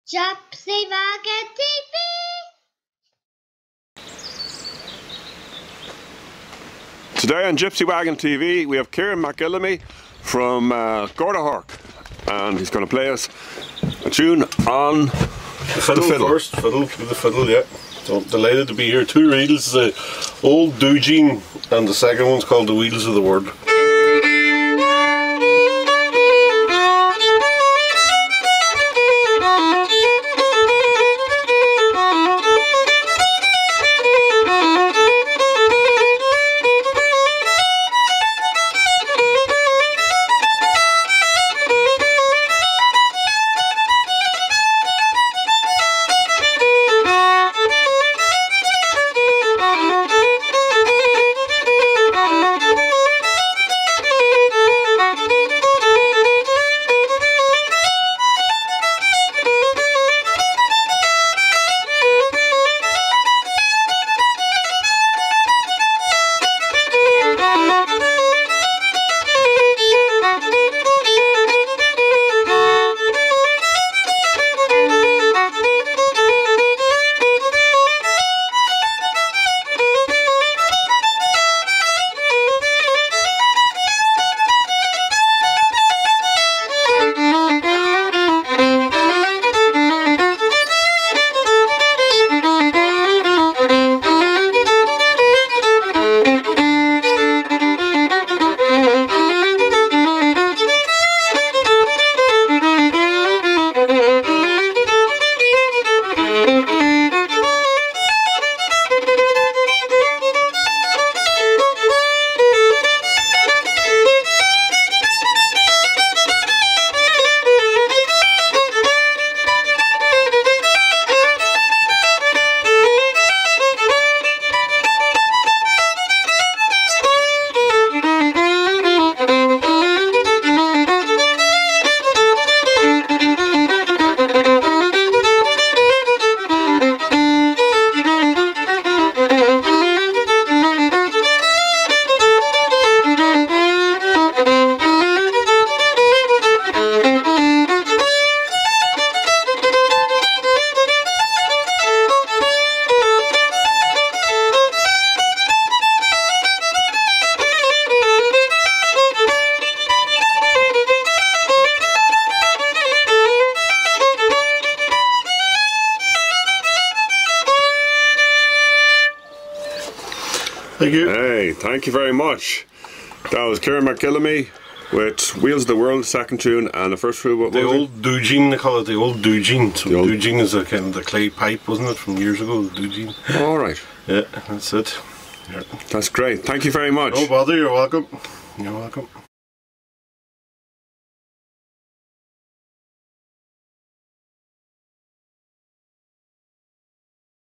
Gypsy Wagon TV. Today on Gypsy Wagon TV we have Ciarán Mac Fheidhlimidh from Gorthahork, and he's going to play us a tune on the fiddle. First, the fiddle, yeah. So delighted to be here. Two reels, the Old Dudeen, and the second one's called The Wheels of the Word. Thank you. Hey, thank you very much. That was Ciarán Mac Fheidhlimidh with Wheels of the World, second tune, and the first tune. The Old Dudeen, they call it the Old Dudeen. So Dudeen is a kind of the clay pipe, wasn't it, from years ago? The Dudeen. All right. Yeah, that's it. Yeah. That's great. Thank you very much. No bother. You're welcome. You're welcome.